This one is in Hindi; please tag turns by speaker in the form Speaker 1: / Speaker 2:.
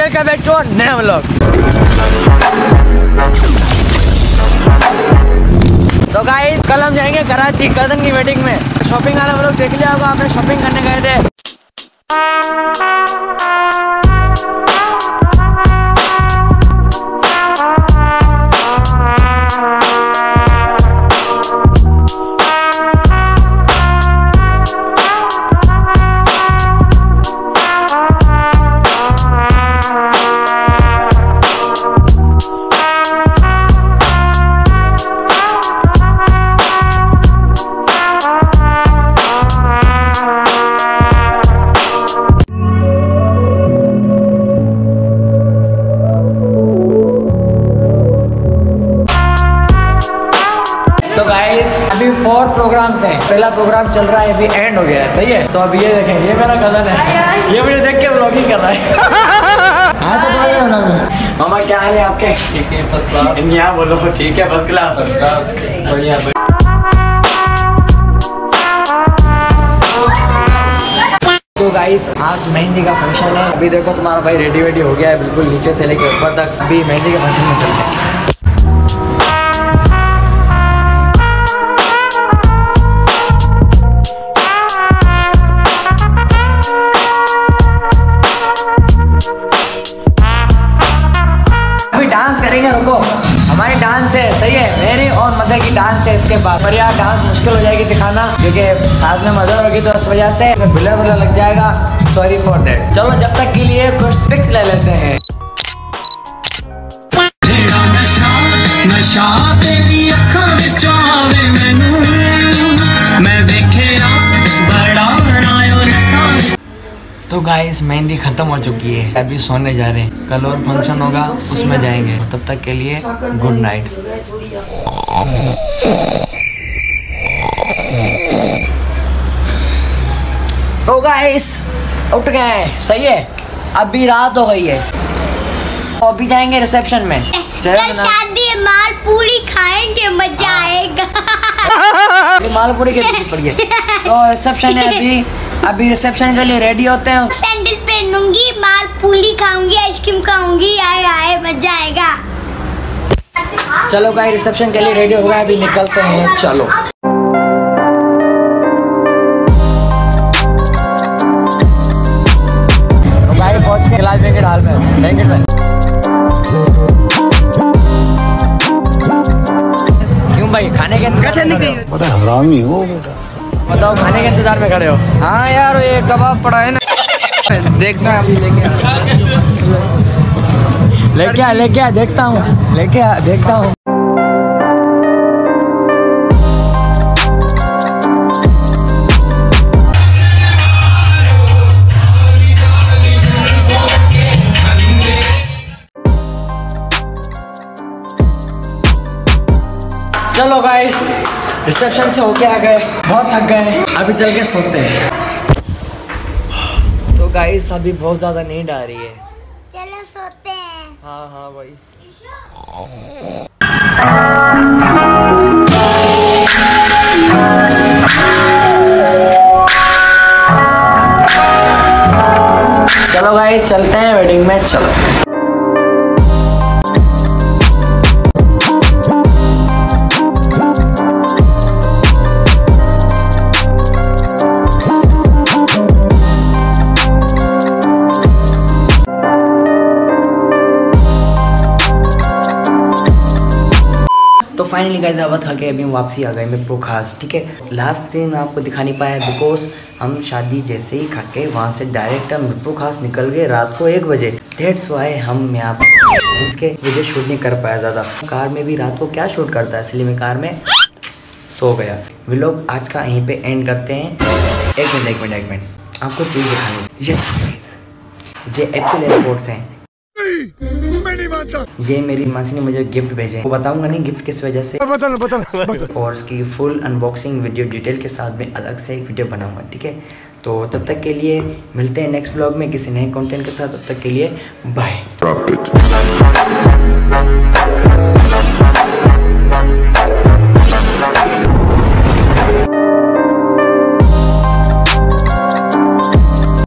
Speaker 1: वेलकम बैक टू नया व्लॉग। तो गाइस कल हम जाएंगे कराची कजन की वेडिंग में। शॉपिंग वाला व्लॉग देख लिया होगा आपने, शॉपिंग करने गए थे। अभी 4 प्रोग्राम्स हैं। पहला प्रोग्राम चल रहा है, अभी एंड हो गया है, सही है। तो अब ये देखें, ये मेरा कजन है, ये मुझे देख के व्लॉगिंग कर रहा है। हाँ तो मामा क्या हाल है आपके? ठीक है, फर्स्ट क्लास। यहाँ बोलो ठीक है, फर्स्ट क्लास। बढ़िया। तो गाइस आज मेहंदी का फंक्शन है। अभी देखो तुम्हारा भाई रेडी वेडी हो गया है, बिल्कुल नीचे से लेके ऊपर तक। अभी मेहंदी के फंक्शन में चलते हैं। डांस करेंगे, रुको, हमारी डांस है, सही है, मेरी और मदर की डांस है इसके बाद। पर यार डांस मुश्किल हो जाएगी दिखाना, क्योंकि साथ में मदर होगी, तो इस वजह से बिला बिला लग जाएगा। Sorry for that. चलो जब तक के लिए कुछ पिक्स ले लेते हैं। तो गाइस मेहंदी खत्म हो चुकी है, अभी सोने जा रहे हैं। कल और फंक्शन होगा, उसमें जाएंगे। तब तक के लिए गुड नाइट। तो गाइस उठ गए, सही है, अभी रात हो गई है, तो अभी जाएंगे रिसेप्शन में।
Speaker 2: कल शादी है, माल पूरी खाएंगे, मजा आएगा।
Speaker 1: माल पूरी के पड़ी है। तो रिसेप्शन है, अभी रिसेप्शन के लिए रेडी होते हैं।
Speaker 2: सैंडल पहनूंगी, माल पूरी खाऊंगी, आइसक्रीम खाऊंगी, आए मजा आएगा।
Speaker 1: चलो गाइस रिसेप्शन के लिए रेडी हो गए, अभी निकलते हैं। चलो तो गाइस पहुंच के लाल बैंकेट हॉल में, बैंकेट में। क्यों भाई खाने के
Speaker 3: बड़ा हरामी हो बेटा।
Speaker 1: बताओ खाने के इंतजार में खड़े हो?
Speaker 4: हाँ यार ये कबाब पड़ा है ना, देखना अभी
Speaker 1: लेके आ देखता हूँ, देखता हूँ। चलो गाइस रिसेप्शन से होके आ गए, बहुत थक गए, अभी चल के सोते हैं। तो गाइस अभी बहुत ज़्यादा नींद आ रही है,
Speaker 2: चलो सोते हैं।
Speaker 1: हाँ भाई। चलो गाइस चलते हैं वेडिंग में, चलो। तो फाइनली गाइस दावत खा के अभी हम वापसी आ गए मेप्रो खास, ठीक है। लास्ट सीन मैं आपको दिखा नहीं पाया बिकॉज हम शादी जैसे ही खा के वहाँ से डायरेक्ट हम मेप्रो खास निकल गए रात को 1 बजे। दैट्स व्हाई हम यहाँ पर इसके वीडियो शूट नहीं कर पाया ज़्यादा। कार में भी रात को क्या शूट करता है, इसलिए मैं कार में सो गया। व्लॉग आज का यहीं पे एंड करते हैं। एक मिनट आपको चीज़ दिखानी। ये एप्पल एयरपोर्ट्स हैं, ये मेरी मासी ने मुझे गिफ्ट भेजे, वो बताऊंगा नहीं गिफ्ट किस वजह से, और इसकी फुल अनबॉक्सिंग वीडियो डिटेल के साथ में अलग से एक वीडियो बनाऊंगा, ठीक है। तो तब तक के लिए मिलते हैं नेक्स्ट व्लॉग में किसी नए कंटेंट के साथ। तब तक के लिए बाय।